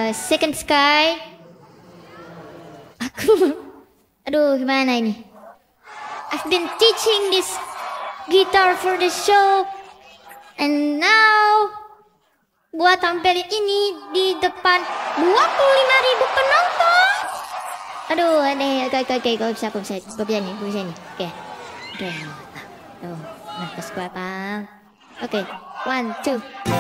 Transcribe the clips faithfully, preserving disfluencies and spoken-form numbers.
Second Sky. Aku, aduh gimana ini? I've been teaching this guitar for the show, and now gua tampilin ini di depan dua puluh lima ribu penonton. Aduh, aneh, oke oke oke, gua bisa, gua bisa, gua bisa nih, gua bisa nih. Oke, oke, tuh, nah terus gua pal. Oke, one two.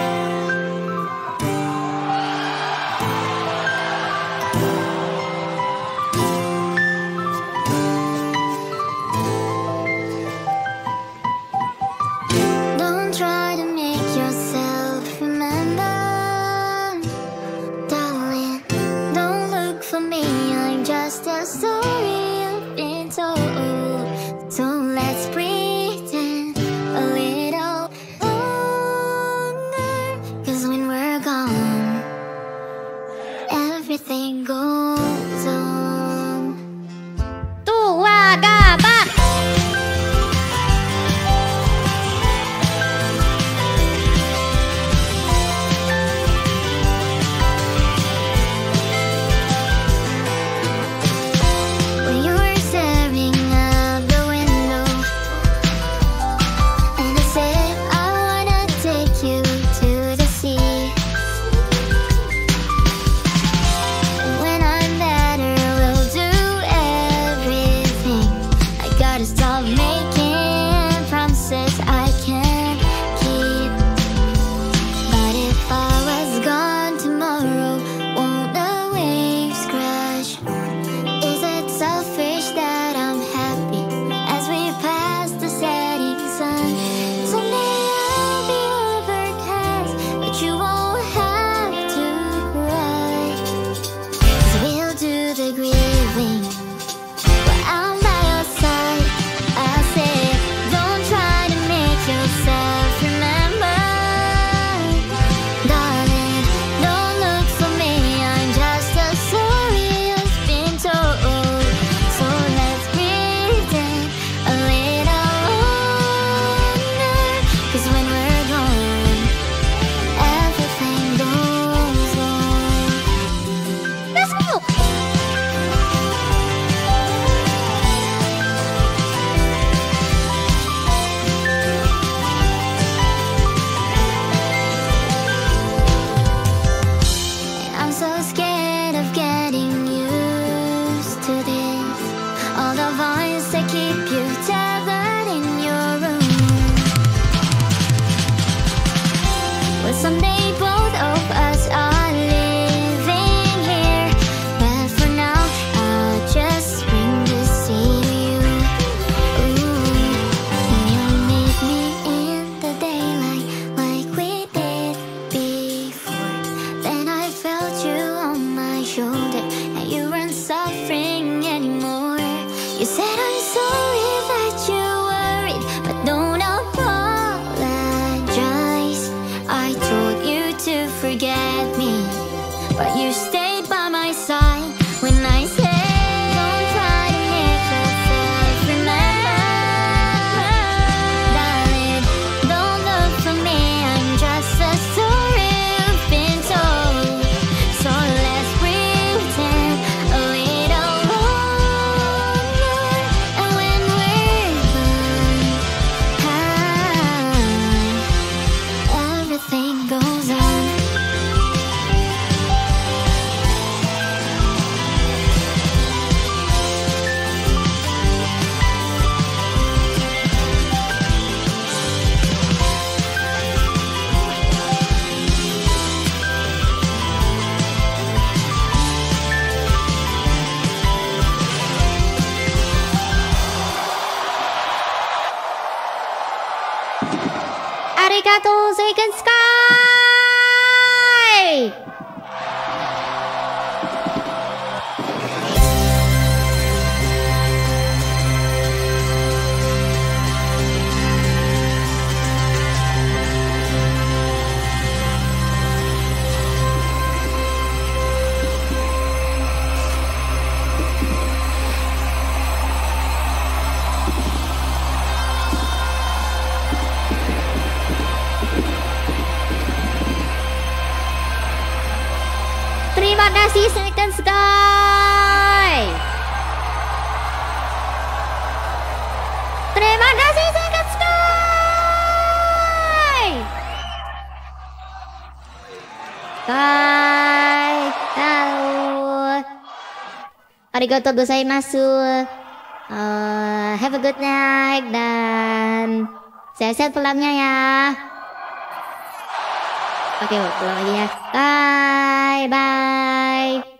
Arigato Second Sky. kasih Second Sky. Terima kasih Second Sky. Bye. Halo. Arigatou gozaimasu. Uh, have a good night dan sehat-sehat pulangnya ya. Oke, pulang lagi ya. Bye bye.